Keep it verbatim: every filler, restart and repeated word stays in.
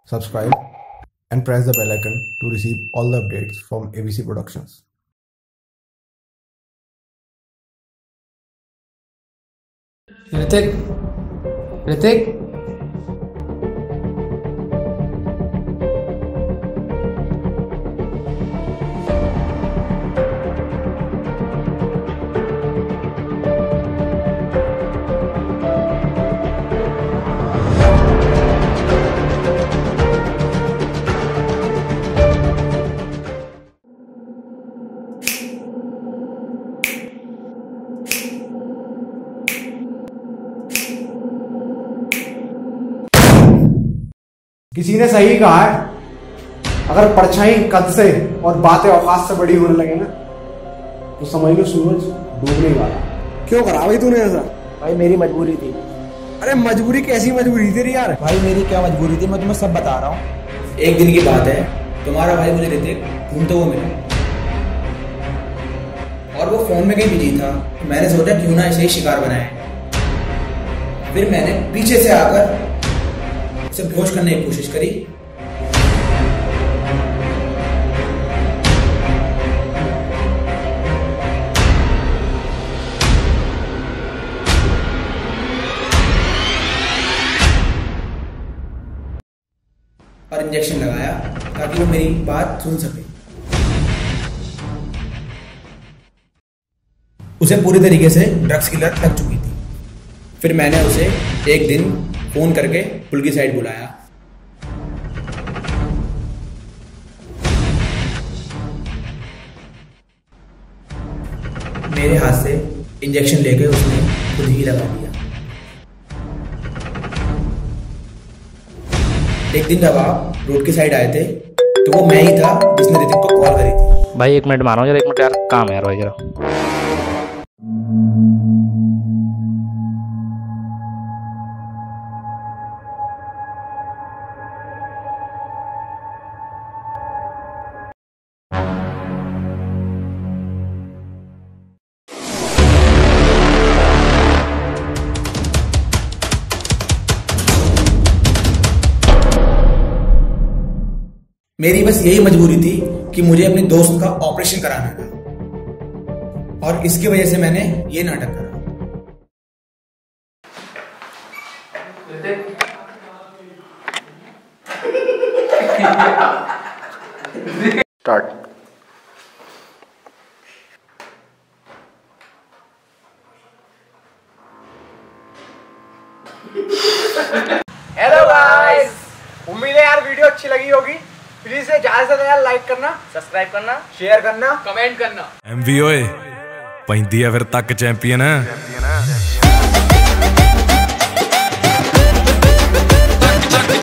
subscribe and press the bell icon to receive all the updates from A B C Productions. Ritik, Ritik. किसी ने सही कहा है, अगर परछाई कद से और बातें औकात से बड़ी होने लगे ना तो समझ लो सूरज डूबने वाला। क्यों करा भाई तूने ऐसा? भाई मेरी मजबूरी थी। अरे मजबूरी कैसी मजबूरी तेरी यार? भाई मेरी क्या मजबूरी थी, मैं तुम्हें सब बता रहा हूँ। एक दिन की बात है, तुम्हारा भाई मुझे रितिक घूमते हुए मिला और वो फोन में कहीं बिजी था। मैंने सोचा क्यों ना ऐसे ही शिकार बनाए। फिर मैंने पीछे से आकर उसे बेहोश करने की कोशिश करी। और इंजेक्शन लगाया ताकि वो मेरी बात सुन सके। उसे पूरी तरीके से ड्रग्स की लत लग चुकी थी। फिर मैंने उसे एक दिन फोन करके पुल की साइड बुलाया। मेरे हाथ से इंजेक्शन लेके उसने खुद ही लगा दिया। एक दिन जब आप रोड की साइड आए थे तो वो मैं ही था जिसने रितिक को कॉल करी थी। भाई एक मिनट मारो जरा, एक मिनट यार, काम है यार भाई जरा। मेरी बस यही मजबूरी थी कि मुझे अपने दोस्त का ऑपरेशन कराना था और इसकी वजह से मैंने ये नाटक करा। स्टार्ट। हेलो गाइस, उम्मीद है यार वीडियो अच्छी लगी होगी। प्लीज ज्यादा से ज्यादा लाइक करना, सब्सक्राइब करना, शेयर करना, कमेंट करना। एम वी ओए पैंदी है फिर तक चैंपियन है।